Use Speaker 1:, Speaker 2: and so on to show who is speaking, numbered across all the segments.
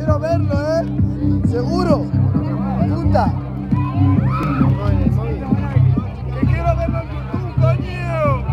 Speaker 1: Quiero verlo, seguro. Punta. Que quiero verlo en YouTube, coño.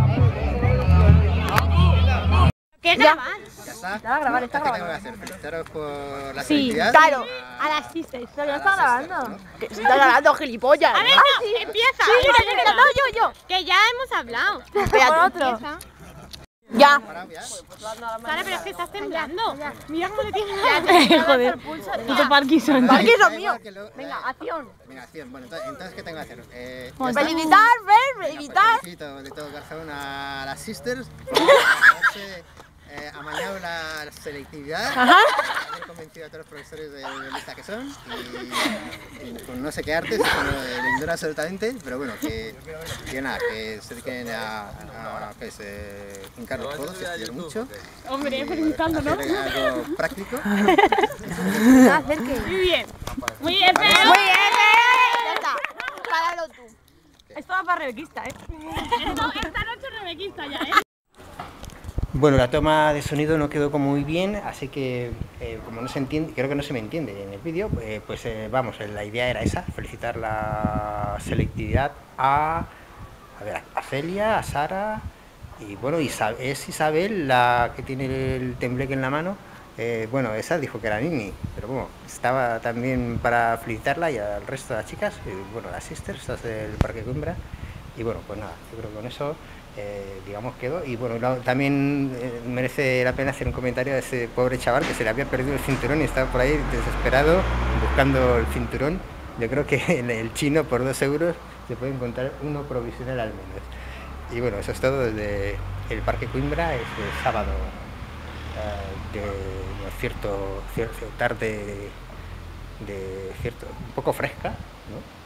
Speaker 2: ¿Qué grabas?
Speaker 3: ¿Ya está?
Speaker 4: Está grabando, está
Speaker 3: ¿Qué tengo
Speaker 4: grabando.
Speaker 3: que hacer? ¿Felicitaros por la
Speaker 2: Sí,
Speaker 3: felicidad?
Speaker 4: Claro.
Speaker 2: A las sisters.
Speaker 4: Pero ya
Speaker 3: A
Speaker 4: está
Speaker 3: las sisters,
Speaker 4: grabando.
Speaker 3: ¿no?
Speaker 4: Que se está grabando, gilipollas.
Speaker 2: A ver,
Speaker 4: Ah,
Speaker 2: no,
Speaker 4: sí.
Speaker 2: empieza.
Speaker 4: Sí, mira, no, yo.
Speaker 2: Que ya hemos hablado.
Speaker 4: Espérate.
Speaker 2: Otro.
Speaker 4: Ya.
Speaker 3: ¿Parado ya?
Speaker 2: Sara, pero es que estás temblando. Mira cómo le tienes.
Speaker 4: Joder. Puto Parkinson.
Speaker 3: Da
Speaker 4: Parkinson
Speaker 3: igual
Speaker 4: mío.
Speaker 3: que lo-
Speaker 4: Venga, acción.
Speaker 3: Venga, acción. Bueno, entonces ¿qué tengo que hacer? Ya
Speaker 4: Pues
Speaker 3: está.
Speaker 4: felicitar,
Speaker 3: Venga,
Speaker 4: felicitar.
Speaker 3: felicito de todo corazón a las sisters por haberse amañado la selectividad, haber convencido a todos los profesores de lista que son y con no sé qué artes, con lo ignoro absolutamente, pero bueno, que nada, que se dediquen a hincar los codos, estudiar mucho.
Speaker 2: Hombre,
Speaker 3: y,
Speaker 2: felicitando, ¿no?
Speaker 3: hacer algo práctico.
Speaker 4: Acerque.
Speaker 2: Muy bien. Muy bien, pero...
Speaker 4: Muy bien, ya está. Páralo tú.
Speaker 2: Esto va para rebequista, esta noche rebequista ya,
Speaker 3: Bueno, la toma de sonido no quedó como muy bien, así que como no se entiende, creo que no se me entiende en el vídeo, pues vamos, la idea era esa, felicitar la selectividad a Celia, a Sara y bueno, es Isabel la que tiene el tembleque en la mano. Bueno, esa dijo que era Nini, pero bueno, estaba también para felicitarla y al resto de las chicas, y, bueno, las sisters, las del Parque Coimbra, y bueno, pues nada, yo creo que con eso, digamos, quedó. Y bueno, también merece la pena hacer un comentario de ese pobre chaval que se le había perdido el cinturón y estaba por ahí desesperado buscando el cinturón. Yo creo que el chino por 2 euros se puede encontrar uno provisional al menos. Y bueno, eso es todo desde el Parque Coimbra, es el sábado. De cierto tarde un poco fresca, ¿no?